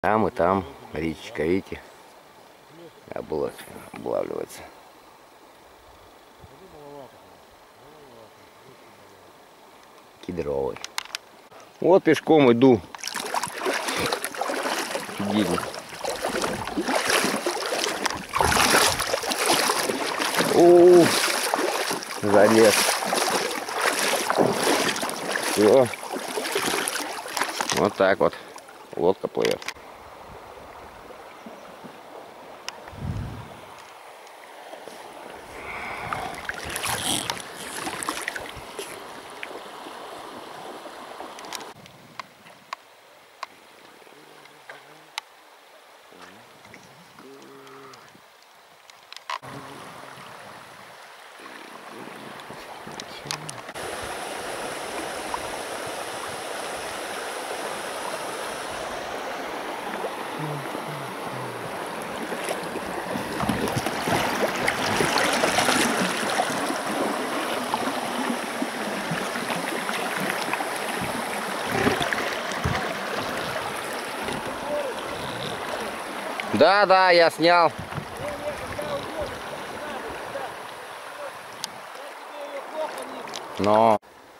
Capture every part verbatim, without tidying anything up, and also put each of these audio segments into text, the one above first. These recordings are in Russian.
Там и там речечка, видите, облав... облавливается. Кедровый. Вот пешком иду. Офигенно. О, залез. Все. Вот так вот лодка плывет. Да, да, я снял. Но...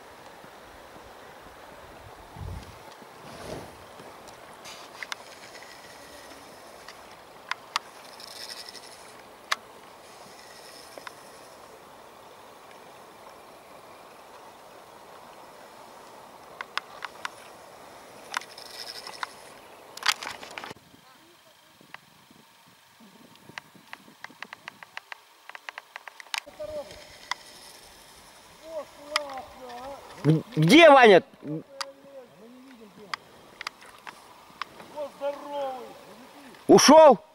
Где Ваня? Ушел?